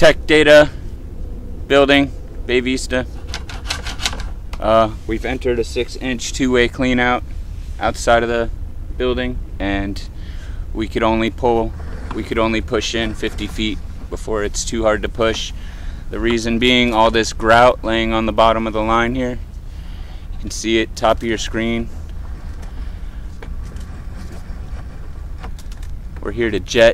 Tech Data building, Bay Vista. We've entered a 6-inch two-way clean out outside of the building, and we could only push in 50 feet before it's too hard to push. The reason being all this grout laying on the bottom of the line here. You can see it top of your screen. We're here to jet.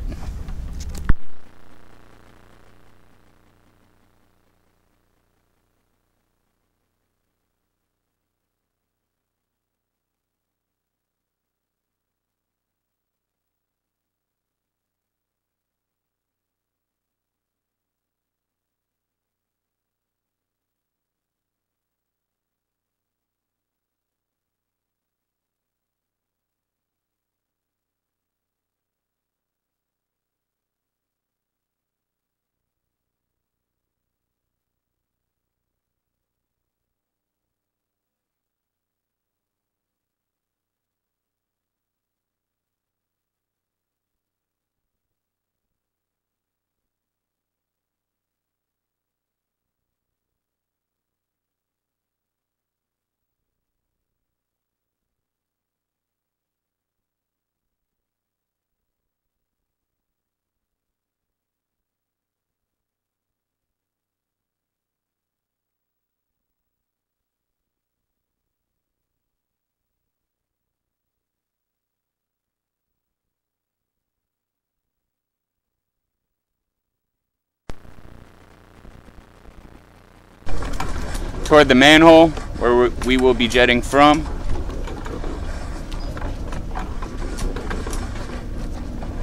Toward the manhole where we will be jetting from.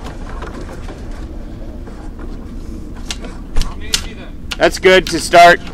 That's good to start.